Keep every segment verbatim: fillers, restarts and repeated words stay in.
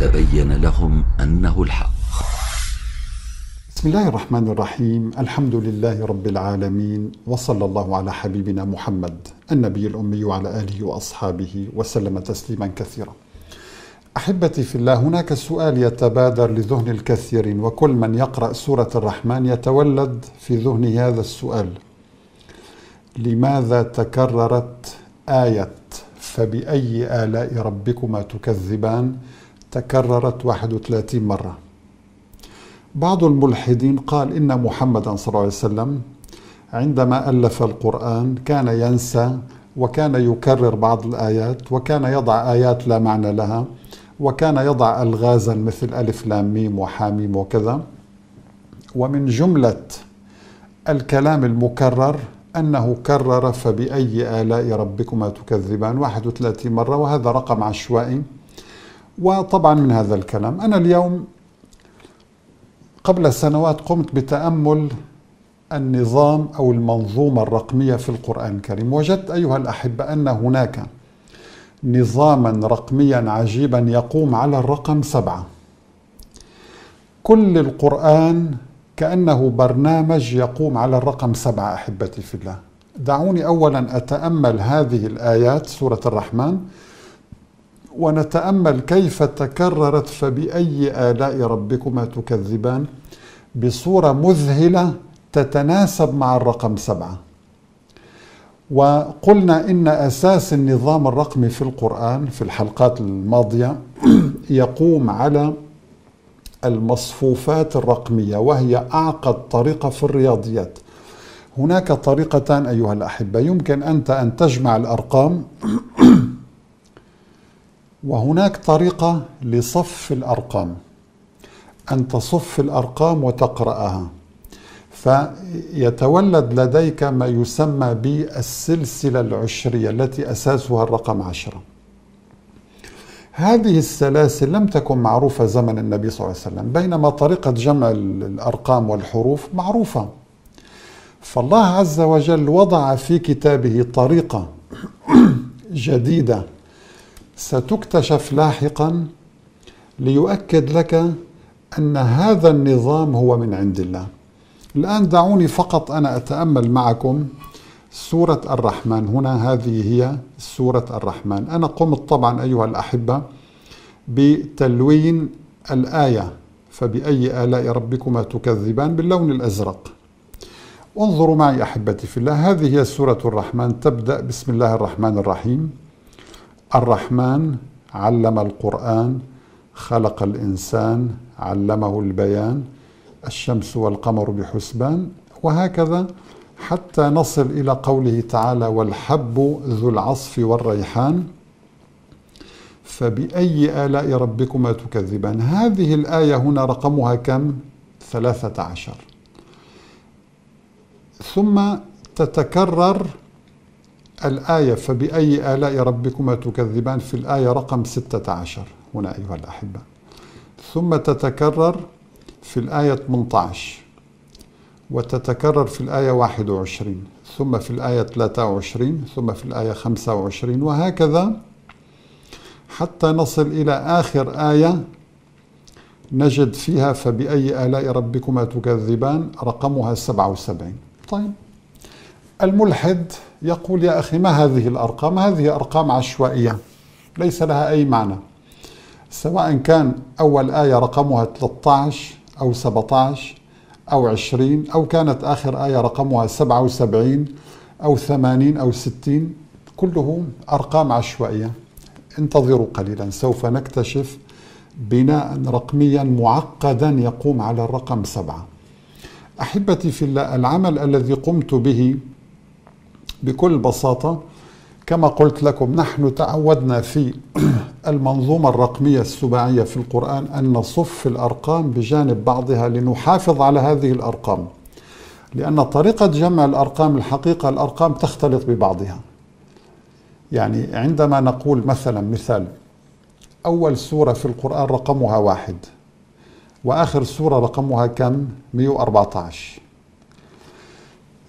تبين لهم أنه الحق. بسم الله الرحمن الرحيم. الحمد لله رب العالمين، وصلى الله على حبيبنا محمد النبي الأمي وعلى آله وأصحابه وسلم تسليما كثيرا. أحبتي في الله، هناك سؤال يتبادر لذهن الكثيرين، وكل من يقرأ سورة الرحمن يتولد في ذهنه هذا السؤال: لماذا تكررت آية فبأي آلاء ربكما تكذبان تكررت واحد وثلاثين مرة؟ بعض الملحدين قال إن محمدا صلى الله عليه وسلم عندما ألف القرآن كان ينسى، وكان يكرر بعض الآيات، وكان يضع آيات لا معنى لها، وكان يضع ألغازا مثل ألف لام ميم وحاميم وكذا. ومن جملة الكلام المكرر أنه كرر فبأي آلاء ربكما تكذبان واحد وثلاثين مرة، وهذا رقم عشوائي. وطبعا من هذا الكلام أنا اليوم قبل سنوات قمت بتأمل النظام أو المنظومة الرقمية في القرآن الكريم. وجدت أيها الأحبة أن هناك نظاما رقميا عجيبا يقوم على الرقم سبعة. كل القرآن كأنه برنامج يقوم على الرقم سبعة. أحبتي في الله، دعوني أولا أتأمل هذه الآيات سورة الرحمن، ونتأمل كيف تكررت فبأي آلاء ربكما تكذبان بصورة مذهلة تتناسب مع الرقم سبعة. وقلنا إن أساس النظام الرقمي في القرآن في الحلقات الماضية يقوم على المصفوفات الرقمية، وهي أعقد طريقة في الرياضيات. هناك طريقتان أيها الأحبة، يمكن أنت أن تجمع الأرقام، وهناك طريقة لصف الأرقام، أن تصف الأرقام وتقرأها، فيتولد لديك ما يسمى بالسلسلة العشرية التي أساسها الرقم عشرة. هذه السلاسل لم تكن معروفة زمن النبي صلى الله عليه وسلم، بينما طريقة جمع الأرقام والحروف معروفة. فالله عز وجل وضع في كتابه طريقة جديدة ستكتشف لاحقا ليؤكد لك أن هذا النظام هو من عند الله. الآن دعوني فقط أنا أتأمل معكم سورة الرحمن. هنا هذه هي سورة الرحمن. أنا قمت طبعا أيها الأحبة بتلوين الآية فبأي آلاء ربكما تكذبان باللون الأزرق. انظروا معي أحبتي في الله، هذه هي سورة الرحمن. تبدأ بسم الله الرحمن الرحيم. الرحمن علم القرآن، خلق الإنسان، علمه البيان، الشمس والقمر بحسبان، وهكذا حتى نصل إلى قوله تعالى: والحب ذو العصف والريحان فبأي آلاء ربكما تكذبان. هذه الآية هنا رقمها كم؟ ثلاثة عشر. ثم تتكرر الآية فبأي آلاء ربكما تكذبان في الآية رقم ستة عشر هنا أيها الأحبة. ثم تتكرر في الآية ثمانية عشر، وتتكرر في الآية واحد وعشرين، ثم في الآية ثلاثة وعشرين، ثم في الآية خمسة وعشرين، وهكذا حتى نصل إلى آخر آية نجد فيها فبأي آلاء ربكما تكذبان رقمها سبعة وسبعين. طيب، الملحد يقول: يا أخي، ما هذه الأرقام؟ هذه أرقام عشوائية ليس لها أي معنى، سواء كان أول آية رقمها ثلاثة عشر أو سبعة عشر أو عشرين، أو كانت آخر آية رقمها سبعة وسبعين أو ثمانين أو ستين، كله أرقام عشوائية. انتظروا قليلا، سوف نكتشف بناء رقميا معقدا يقوم على الرقم سبعة. أحبتي في الله، العمل الذي قمت به بكل بساطة كما قلت لكم، نحن تعودنا في المنظومة الرقمية السباعية في القرآن أن نصف الأرقام بجانب بعضها لنحافظ على هذه الأرقام، لأن طريقة جمع الأرقام الحقيقة الأرقام تختلط ببعضها. يعني عندما نقول مثلا مثال أول سورة في القرآن رقمها واحد، وآخر سورة رقمها كم؟ مئة وأربعة عشر.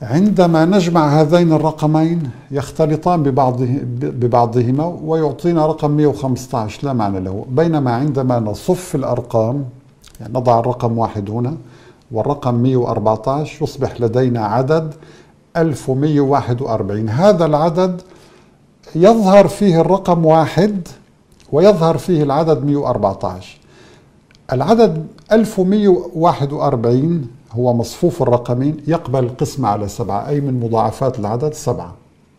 عندما نجمع هذين الرقمين يختلطان ببعضه ببعضهما ويعطينا رقم مئة وخمسة عشر لا معنى له، بينما عندما نصف الأرقام يعني نضع الرقم واحد هنا والرقم مئة وأربعة عشر يصبح لدينا عدد ألف ومئة وواحد وأربعين. هذا العدد يظهر فيه الرقم واحد ويظهر فيه العدد مئة وأربعة عشر. العدد ألف ومئة وواحد وأربعين هو مصفوف الرقمين يقبل القسمة على سبعة، أي من مضاعفات العدد سبعة.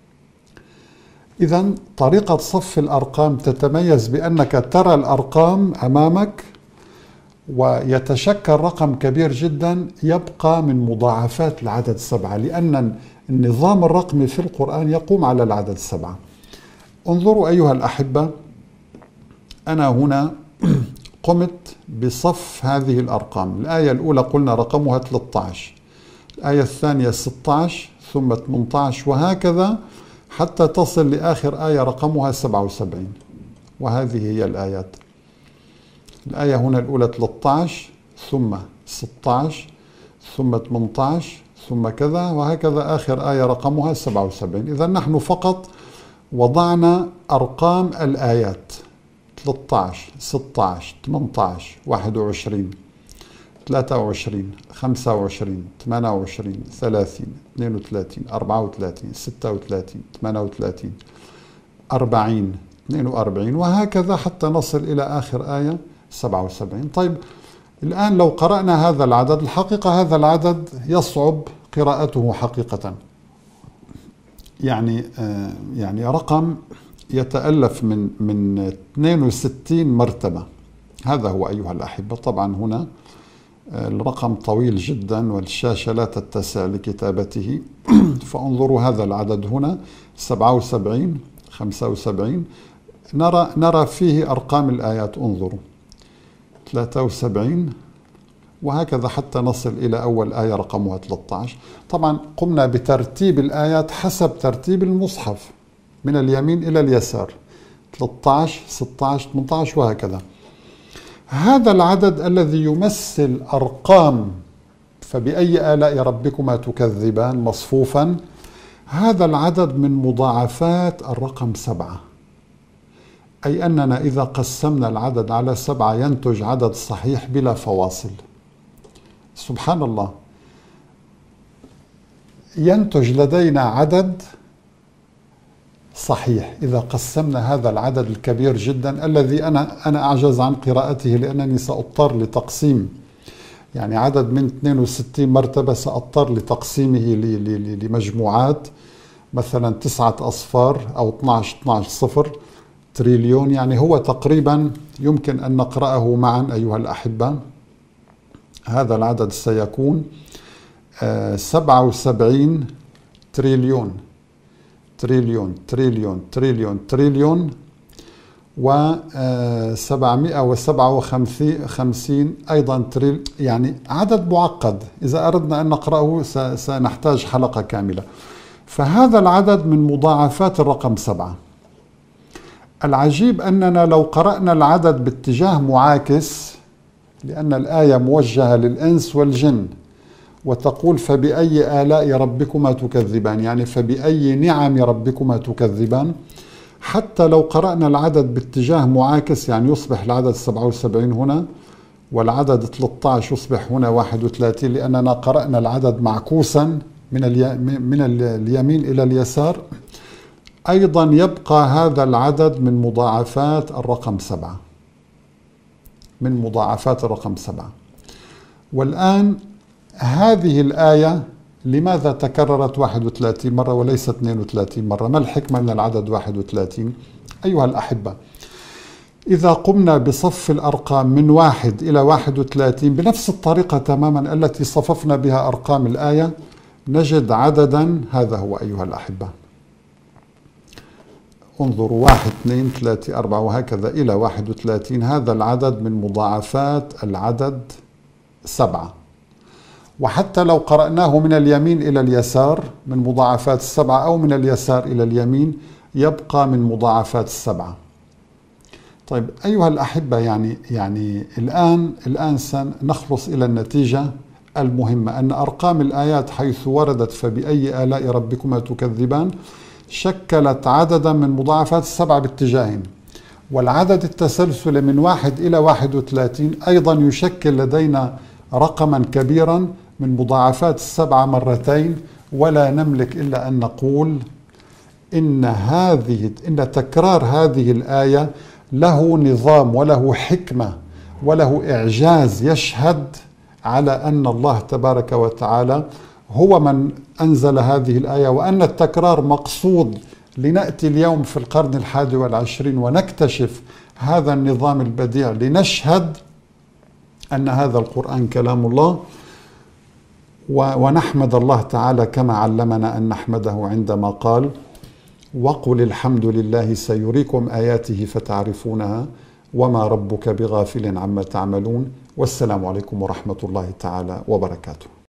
إذن طريقة صف الأرقام تتميز بأنك ترى الأرقام أمامك ويتشكل رقم كبير جدا يبقى من مضاعفات العدد سبعة، لأن النظام الرقمي في القرآن يقوم على العدد سبعة. انظروا أيها الأحبة، أنا هنا قمت بصف هذه الأرقام. الآية الأولى قلنا رقمها ثلاثة عشر، الآية الثانية ستة عشر، ثم ثمانية عشر، وهكذا حتى تصل لآخر آية رقمها سبعة وسبعين. وهذه هي الآيات. الآية هنا الأولى ثلاثة عشر، ثم ستة عشر، ثم ثمانية عشر، ثم كذا، وهكذا آخر آية رقمها سبعة وسبعين. إذا نحن فقط وضعنا أرقام الآيات ثلاثة عشر، ستة عشر، ثمانية عشر، واحد وعشرين، ثلاثة وعشرين، خمسة وعشرين، ثمانية وعشرين، ثلاثين، اثنين وثلاثين، أربعة وثلاثين، ستة وثلاثين، ثمانية وثلاثين، أربعين، اثنين وأربعين، وهكذا حتى نصل إلى آخر آية سبعة وسبعين. طيب الآن لو قرأنا هذا العدد، الحقيقة هذا العدد يصعب قراءته حقيقة، يعني آه يعني رقم يتألف من من اثنين وستين مرتبة. هذا هو أيها الأحبة. طبعا هنا الرقم طويل جدا والشاشة لا تتسع لكتابته فانظروا هذا العدد هنا سبعة وسبعين، خمسة وسبعين، نرى نرى فيه أرقام الآيات. انظروا ثلاثة وسبعين، وهكذا حتى نصل إلى أول آية رقمها ثلاثة عشر. طبعا قمنا بترتيب الآيات حسب ترتيب المصحف من اليمين إلى اليسار، ثلاثة عشر، ستة عشر، ثمانية عشر، وهكذا. هذا العدد الذي يمثل أرقام فبأي آلاء ربكما تكذبان مصفوفا، هذا العدد من مضاعفات الرقم سبعة، أي أننا إذا قسمنا العدد على سبعة ينتج عدد صحيح بلا فواصل. سبحان الله، ينتج لدينا عدد صحيح إذا قسمنا هذا العدد الكبير جدا الذي أنا أنا أعجز عن قراءته لأنني سأضطر لتقسيم، يعني عدد من اثنين وستين مرتبة سأضطر لتقسيمه لمجموعات، مثلا تسعة أصفار أو اثناشر اثناشر صفر تريليون. يعني هو تقريبا يمكن أن نقرأه معا أيها الأحبة. هذا العدد سيكون سبعة وسبعين تريليون تريليون تريليون تريليون تريليون وسبعمائة وسبعة وخمسين أيضا تريل. يعني عدد معقد، إذا أردنا أن نقرأه سنحتاج حلقة كاملة. فهذا العدد من مضاعفات الرقم سبعة. العجيب أننا لو قرأنا العدد باتجاه معاكس، لأن الآية موجهة للإنس والجن وتقول فبأي آلاء ربكما تكذبان، يعني فبأي نعم ربكما تكذبان. حتى لو قرأنا العدد باتجاه معاكس يعني يصبح العدد سبعة وسبعين هنا والعدد ثلاثة عشر يصبح هنا واحد وثلاثين، لأننا قرأنا العدد معكوسا من الي... من اليمين إلى اليسار. أيضا يبقى هذا العدد من مضاعفات الرقم سبعة، من مضاعفات الرقم سبعة. والآن هذه الآية لماذا تكررت واحد وثلاثين مرة وليس اثنين وثلاثين مرة؟ ما الحكمة من العدد واحد وثلاثين؟ أيها الأحبة، إذا قمنا بصف الأرقام من واحد إلى واحد وثلاثين بنفس الطريقة تماما التي صففنا بها أرقام الآية نجد عددا. هذا هو أيها الأحبة. انظروا واحد، اثنين، ثلاثة، أربعة، وهكذا إلى واحد وثلاثين. هذا العدد من مضاعفات العدد سبعة. وحتى لو قرأناه من اليمين إلى اليسار من مضاعفات السبعة أو من اليسار إلى اليمين يبقى من مضاعفات السبعة. طيب أيها الأحبة، يعني يعني الآن الآن سنخلص إلى النتيجة المهمة أن أرقام الآيات حيث وردت فبأي آلاء ربكما تكذبان شكلت عددا من مضاعفات السبعة باتجاهين، والعدد التسلسل من واحد إلى واحد وثلاثين أيضا يشكل لدينا رقما كبيرا من مضاعفات السبعة مرتين. ولا نملك إلا أن نقول إن هذه إن تكرار هذه الآية له نظام وله حكمة وله إعجاز يشهد على أن الله تبارك وتعالى هو من أنزل هذه الآية، وأن التكرار مقصود لنأتي اليوم في القرن الحادي والعشرين ونكتشف هذا النظام البديع لنشهد أن هذا القرآن كلام الله، ونحمد الله تعالى كما علمنا أن نحمده عندما قال: وقل الحمد لله سيريكم آياته فتعرفونها وما ربك بغافل عما تعملون. والسلام عليكم ورحمة الله تعالى وبركاته.